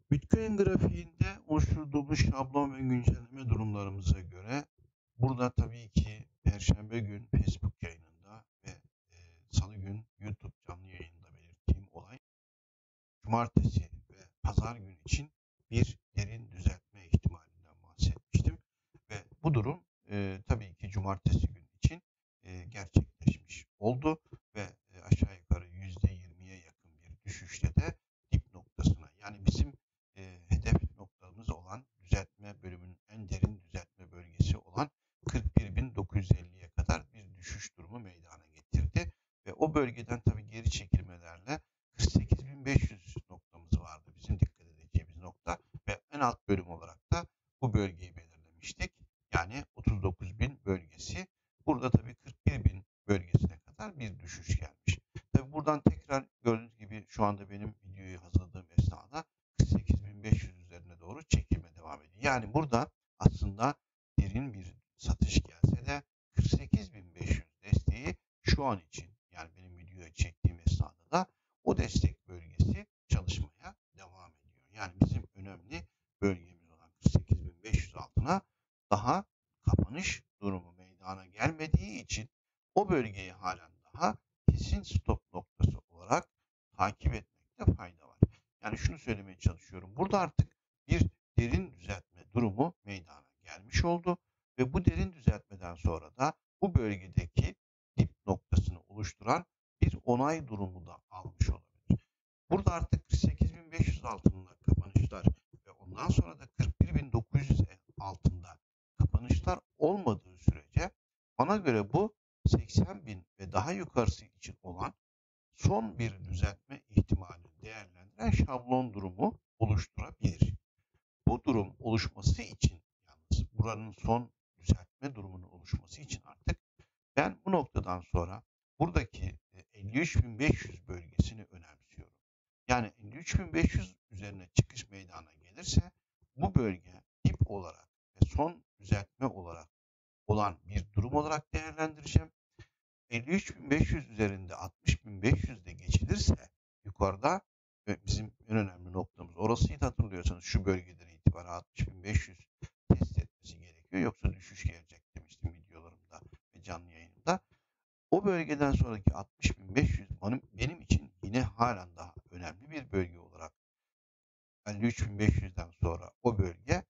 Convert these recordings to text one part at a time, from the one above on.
Bitcoin grafiğinde oluşturduğumuz şablon ve güncelleme durumlarımıza göre burada tabii ki Perşembe gün Facebook yayınında ve Salı gün YouTube canlı yayında belirttiğim olay Cumartesi ve Pazar günü için bir derin düzeltme ihtimalinden bahsetmiştim ve bu durum tabii ki Cumartesi günü için gerçekleşmiş oldu ve aşağı yukarı %20'ye yakın bir düşüşle de dip noktasına yani bizim hedef noktamız olan düzeltme bölümünün en derin düzeltme bölgesi olan 41.950'ye kadar bir düşüş durumu meydana getirdi ve o bölgeden tabii geri çekilmelerle 48.500 noktamız vardı. Bizim dikkat edeceğimiz nokta ve en alt bölüm olarak da bu bölgeyi belirlemiştik. Yani 39.000 bölgesi. Burada tabii 41.000 bölgesine kadar bir düşüş gelmiş. Tabii buradan tekrar gördüğünüz gibi şu anda benim videoyu hazırladığım esnada 48.500 üzerine doğru çekilme devam ediyor. Yani burada aslında derin bir satış gelse de 48.500 desteği şu an için yani benim videoya çektiğim esnada da o destek bölgesi çalışmaya devam ediyor. Yani bizim önemli bölgemiz olan 48.500 altına daha kapanış durumu meydana gelmediği için o bölgeyi halen daha kesin stop noktası olarak takip etmekte fayda var. Yani şunu söylemeye çalışıyorum. Burada artık bir derin düzeltme durumu meydana gelmiş oldu ve bu derin düzeltmeden sonra da bu bölgedeki dip noktasını oluşturan bir onay durumu da almış olabilir. Burada artık 48.500 altında kapanışlar ve ondan sonra da 41.900 altında kapanışlar olmadığı sürece bana göre bu 80.000 ve daha yukarısı için olan son bir düzeltme ihtimalini değerlendiren şablon durumu oluşturabilir. Bu durum oluşması için yalnız buranın son düzeltme durumunun oluşması için artık ben bu noktadan sonra buradaki 53.500 bölgesini önemsiyorum. Yani 53.500 üzerine çıkış meydana gelirse bu bölge dip olarak ve son düzeltme olarak olan bir durum olarak değerlendireceğim. 53.500 üzerinde 60.500'de geçilirse yukarıda ve bizim en önemli noktamız orasıydı hatırlıyorsanız şu bölgeden itibaren 60.500 test etmesi gerekiyor. Yoksa düşüş gelecek demiştim videolarımda ve canlı yayınımda. O bölgeden sonraki 60.500 benim için yine halen daha önemli bir bölge olarak 53.500'den sonra o bölge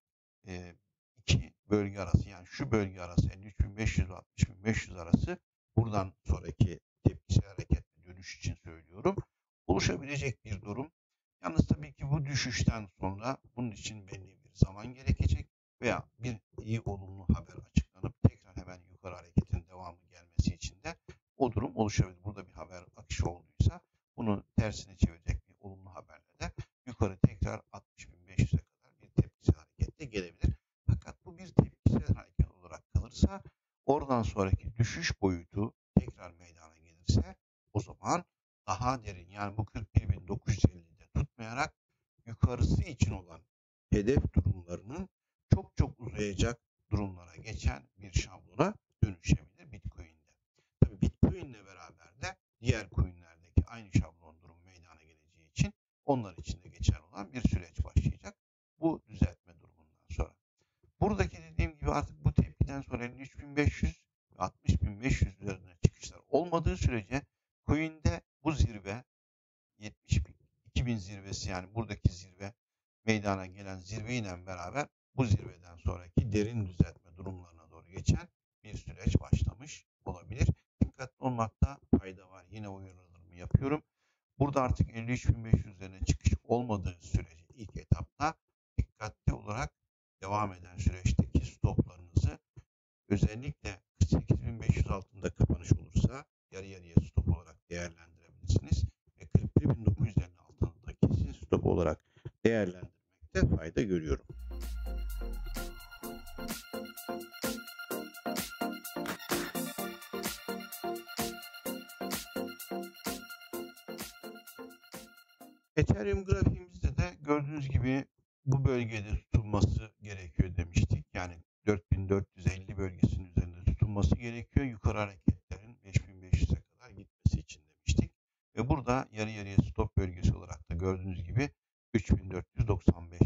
iki bölge arası yani şu bölge arası 53.500 ve 60.500 arası buradan sonraki tepkisel hareketle dönüş için söylüyorum. Oluşabilecek bir durum. Yalnız tabii ki bu düşüşten sonra bunun için belli bir zaman gerekecek veya bir iyi olumlu haber açıklanıp tekrar hemen yukarı hareketin devamı gelmesi için de o durum oluşabilir. Burada bir haber akışı olduysa bunu tersine çevirecek bir olumlu haberle de yukarı tekrar 60.500'e kadar bir tepkisel hareketle gelebilir. Fakat bu bir tepkisel hareket olarak kalırsa oradan sonraki düşüş boyutu tekrar meydana gelirse o zaman daha derin yani bu 41.950'de tutmayarak yukarısı için olan hedef durumlarının çok çok uzayacak durumlara geçen bir şablona dönüşebilir Bitcoin'de. Tabii Bitcoin'le beraber de diğer coin'lerdeki aynı şablon durumu meydana geleceği için onlar için de geçerli olan bir süreç başlayacak bu düzeltme durumundan sonra. Buradaki dediğim gibi artık bu tepkiden sonra 53.500 ve 60.500 üzerine çıkışlar olmadığı sürece coin'de bu zirve 72.000 zirvesi yani buradaki zirve meydana gelen zirveyle beraber bu zirveden sonraki derin düzeltme durumlarına doğru geçen bir süreç başlamış olabilir. Dikkatli olmakta fayda var. Yine uyarılarımı yapıyorum. Burada artık 53.500 üzerine çıkış olmadığı sürece ilk etapta dikkatli olarak devam eden süreçteki stoplarınızı özellikle 48.500 altında kapanış olursa yarı yarıya stop olarak değerlendirebilirsiniz ve 41.950 altında da kesin stop olarak değerlendirmekte fayda görüyorum. Ethereum grafiğimizde de gördüğünüz gibi bu bölgede tutulması gerekiyor demiştik. Yani 4450 bölgesinin üzerinde tutulması gerekiyor. Yukarı hareketlerin 5500'e kadar gitmesi için demiştik. Ve burada yarı yarıya stop bölgesi olarak da gördüğünüz gibi 3495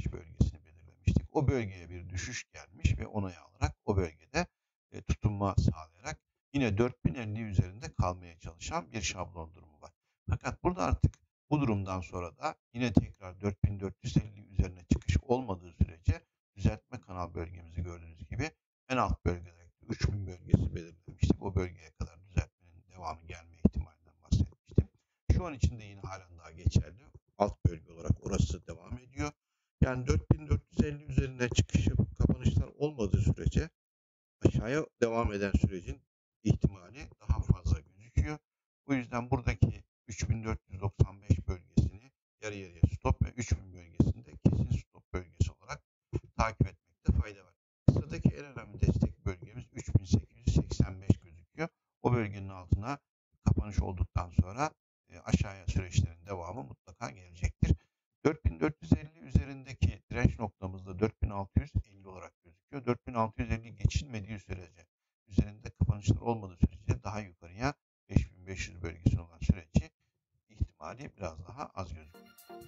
koruma sağlayarak yine 4050 üzerinde kalmaya çalışan bir şablon durumu var. Fakat burada artık bu durumdan sonra da yine tekrar 4450 üzerine çıkış olmadığı sürece düzeltme kanal bölgemizi gördüğünüz gibi en alt bölgelerde 3000 bölgesi belirlemiştik. O bölgeye kadar düzeltmenin devamı gelme ihtimalinden bahsetmiştim. Şu an için de yine halen daha geçerli. Alt bölge olarak orası devam ediyor. Yani 4450 üzerine çıkış yapıp kapanışlar olmadığı sürece aşağıya devam eden sürecin ihtimali daha fazla gözüküyor. Bu yüzden buradaki 3495 bölgesini yarı yarıya stop ve 3000 bölgesinde kesin stop bölgesi olarak takip etmekte fayda var. Kısadaki en önemli destek bölgemiz 3885 gözüküyor. O bölgenin altına kapanış olduktan sonra aşağıya süreçlerin devamı mutlaka gelecektir. 4450 üzerindeki direnç noktamızda 4650 olarak gözüküyor. 4650 geçilmediği sürece, üzerinde kapanışlar olmadığı sürece daha yukarıya 5500 bölgesine olan süreci ihtimali biraz daha az gözüküyor.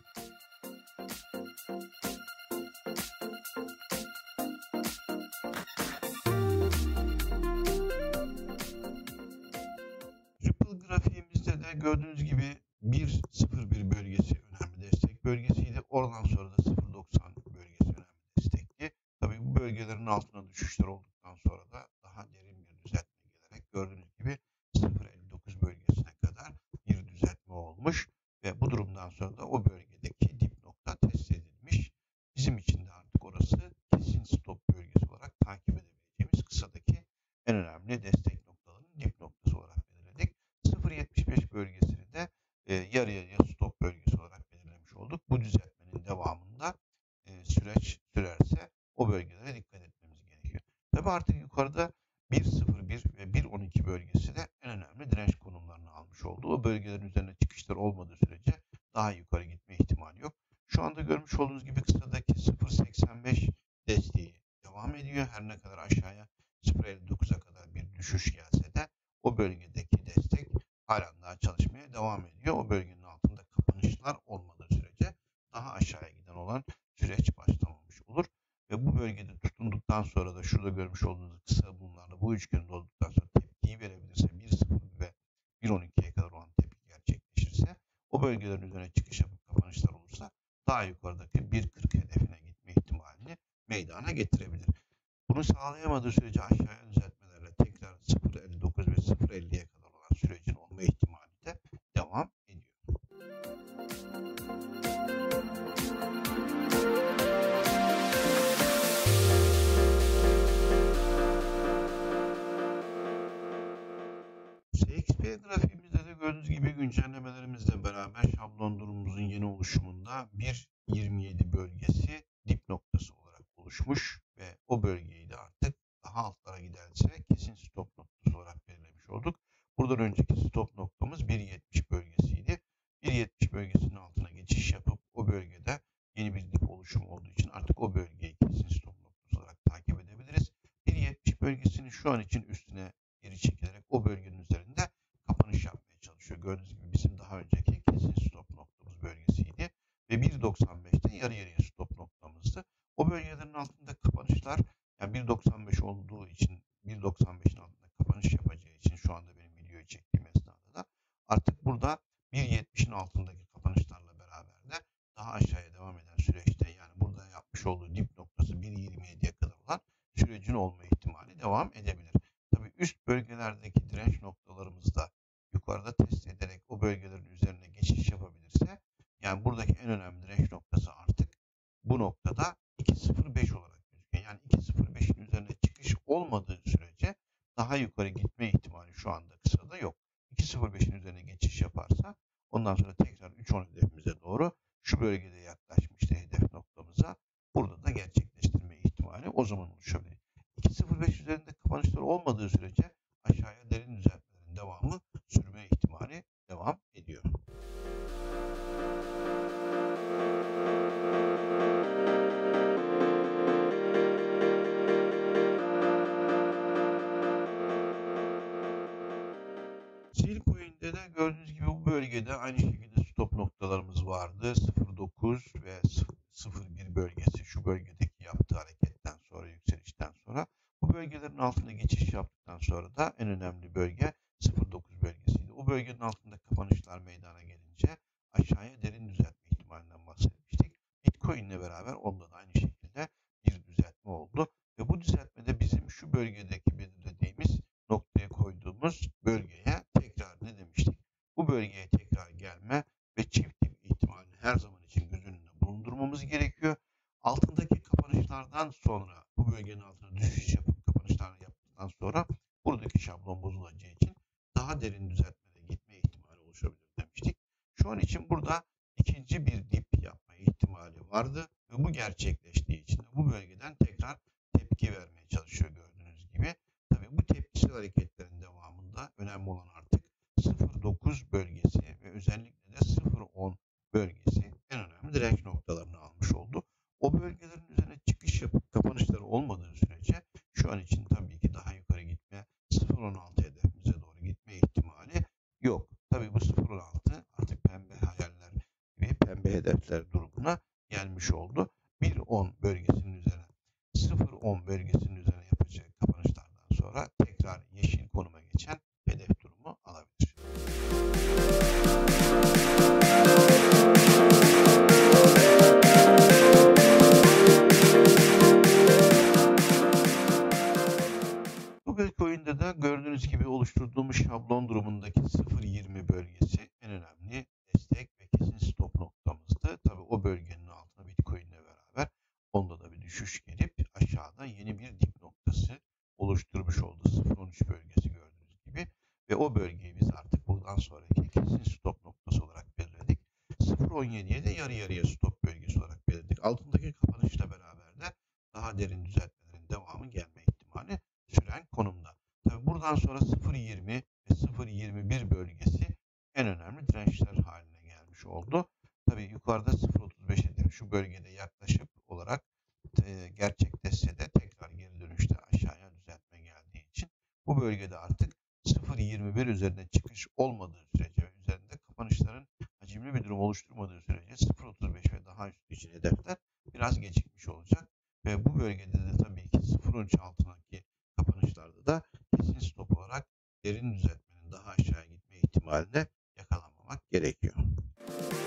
Ripple grafiğimizde de gördüğünüz gibi 1.01 bölgesi önemli destek bölgesiydi. Oradan sonra da 0.90 bölgesi önemli destekti. Tabii bu bölgelerin altına düşüşler olduktan sonra da daha derin bir düzeltme gelerek gördüğünüz gibi 0.59 bölgesine kadar bir düzeltme olmuş ve bu durumdan sonra da o bölgedeki dip nokta test edilmiş. Bizim için de artık orası kesin stop bölgesi olarak takip edebileceğimiz kısadaki en önemli destek noktalarının dip noktası olarak belirledik. 0.75 bölgesini de yarı yarıya stop bölgesi olarak belirlemiş olduk. Bu düzeltmenin devamında süreç sürerse o bölgelere dikkat etmemiz gerekiyor. Tabi artık yukarıda 1.01 ve 1.12 bölgesi de en önemli direnç konumlarını almış oldu. O bölgelerin üzerine çıkışlar olmadığı sürece daha yukarı gitme ihtimali yok. Şu anda görmüş olduğunuz gibi kısadaki 0.85 desteği devam ediyor. Her ne kadar aşağıya 0.59'a kadar bir düşüş gelse de o bölgedeki destek halen daha çalışmaya devam ediyor. O bölgenin altında kapanışlar olmadığı sürece daha aşağıya giden olan süreç başlamamış olur. Ve bu bölgede tutunduktan sonra da şurada görmüş olduğunuz kısa bunlarla bu üçgenin olduktan sonra tepkiyi verebilirse 1.0 ve 1.12'ye kadar olan tepki gerçekleşirse o bölgelerin üzerine çıkış yapıp kapanışlar olursa daha yukarıdaki 1.40 hedefine gitme ihtimalini meydana getirebilir. Bunu sağlayamadığı sürece aşağıya düzeltmelerle tekrar 0.59 ve 0.50'ye kadar olan sürecin olma ihtimali de devam ediyor. SXP grafiğimizde de gördüğünüz gibi güncellemelerimizle beraber şablon durumumuzun yeni oluşumunda 1.27 bölgesi dip noktası olarak oluşmuş ve o bölgeyi de artık daha altlara giderse kesin stop noktası olarak belirlemiş olduk. Buradan önceki stop noktamız 1.70 bölgesiydi. 1.70 bölgesinin altına geçiş yapıp o bölgede yeni bir dip oluşumu olduğu için artık o bölgeyi kesin stop noktası olarak takip edebiliriz. 1.70 bölgesinin şu an için üstüne geri çekilerek o bölgenin üzerinde kapanış yapmaya çalışıyor. Gördüğünüz gibi bizim daha önceki kesin stop noktamız bölgesiydi ve 1.95'te yarı yarıya stop noktamızdı. O bölgelerin altında kapanışlar, yani 1.95 olduğu için 1.95'in altında kapanış yapacağı için şu anda benim videoyu çektiğim esnada da artık burada 1.70'in altındaki kapanışlarla beraber de daha aşağıya devam eden süreçte, yani burada yapmış olduğu dip noktası 1.27'ye kadar olan sürecin olma ihtimali devam edebilir. Tabii üst bölgelerdeki direnç noktalarımız da yukarıda test ederek o bölgelerin üzerine geçiş yapabilirse, yani buradaki en önemli direnç noktası artık bu noktada 2.05 olarak gözüküyor. Yani 2.05'in üzerine çıkış olmadığı sürece daha yukarı gitme ihtimali şu anda kısada yok. 2.05'in üzerine geçiş yaparsa ondan sonra tekrar 3.10 hedefimize doğru şu bölgede yaklaşmıştı hedef noktamıza. Burada da gerçekleştirme ihtimali o zaman oluşabilir. 2.05 üzerinde kapanışlar olmadığı sürece aşağıya derin düzeltmelerin devamı sürme ihtimali devam ediyor. Silcoin'de de gördüğünüz gibi bu bölgede aynı şekilde stop noktalarımız vardı. 0.9 ve 0.1 bölgesi, şu bölgedeki yaptığı hareketten sonra, yükselişten sonra bu bölgelerin altına geçiş yaptıktan kapandıktan sonra da en önemli bölge 0.9 bölgesiydi. O bölgenin altında kapanışlar meydana gelince aşağıya derin düzeltme ihtimalinden bahsetmiştik. Bitcoin ile beraber onda da aynı şekilde bir düzeltme oldu. Ve bu düzeltmede bizim şu bölgedeki belirlediğimiz noktaya koyduğumuz bölgeye tekrar ne demiştik? Bu bölgeye tekrar gelme ve çift dip ihtimalini her zaman için göz önünde bulundurmamız gerekiyor. Altındaki kapanışlardan sonra bu bölgenin altına düşüş yapıp kapanışlar yaptıktan sonra buradaki şablon bozulacağı için daha derin düzeltmede gitme ihtimali oluşabilir demiştik. Şu an için burada ikinci bir dip yapma ihtimali vardı ve bu gerçekleştiği için de bu bölgeden tekrar tepki vermeye çalışıyor gördüğünüz gibi. Tabii bu tepkisel hareketlerin devamında önemli olan artık 0.9 bölgesi ve özellikle de 0.10 bölgesi en önemli direnç noktalarını almış oldu. O bölgelerin üzerine çıkış yapıp kapanışları olmadığı sürece şu an için tabii ki daha yukarı gitme, 0.16 hedefimize doğru gitme ihtimali yok. Tabii bu 0.16 artık pembe hayaller ve pembe hedefler durumuna gelmiş oldu. 1.10 bölgesinin üzerine, 0.10 bölgesinin üzerine yapacağı kapanışlardan sonra tekrar yeşil konuma geçen hedef durumu alabilir. Bu Bitcoin'de de gördüğünüz gibi oluşturduğumuz şablon durumundaki 0.20 bölgesi en önemli destek ve kesin stop noktamızdı. Tabii o bölgenin altına Bitcoin ile beraber onda da bir düşüş gelip aşağıda yeni bir dip noktası oluşturmuş oldu. 0.13 bölgesi gördüğünüz gibi ve o bölgeyi biz artık buradan sonraki kesin stop noktası olarak belirledik. 0.17'ye de yarı yarıya stop bölgesi olarak belirledik. Altındaki kapanışla beraber de daha derin düzeltmelerin devamı gelme ihtimali süren konumda. Tabii buradan sonra 0.20 ve 0.21 bölgesi en önemli dirençler haline gelmiş oldu. Tabii yukarıda 0.35'e şu bölgede yaklaşık olarak gerçekleşse de tekrar geri dönüşte aşağıya düzeltme geldiği için bu bölgede artık 0.21 üzerine çıkış olmadığı sürece ve üzerinde kapanışların hacimli bir durum oluşturmadığı sürece 0.35 ve daha üstü için hedefler biraz gecikmiş olacak. Ve bu bölgede de tabii ki 0.13 altındaki kapanışlarda da kesin stop olarak derin düzeltmenin daha aşağıya gitme ihtimalini yakalanmamak gerekiyor.